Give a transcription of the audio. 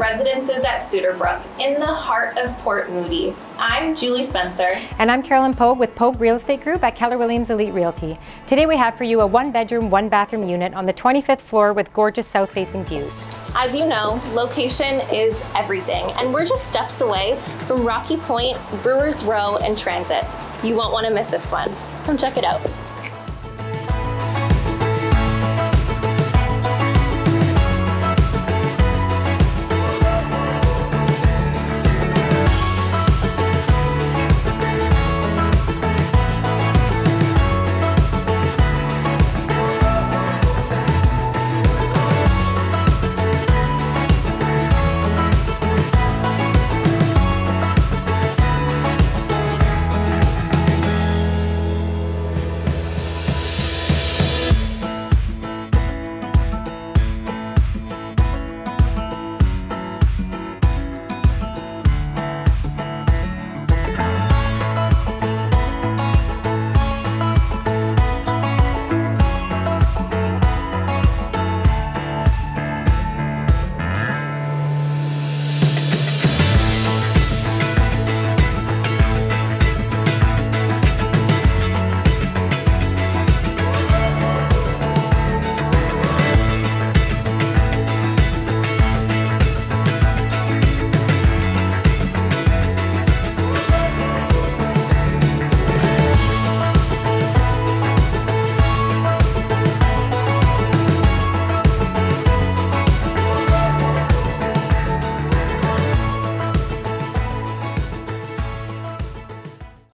residences at Suter Brook in the heart of Port Moody. I'm Julie Spencer. And I'm Carolyn Pogue with Pogue Real Estate Group at Keller Williams Elite Realty. Today we have for you a 1-bedroom, 1-bathroom unit on the 25th floor with gorgeous south-facing views. As you know, location is everything, and we're just steps away from Rocky Point, Brewers Row, and Transit. You won't want to miss this one. Come check it out.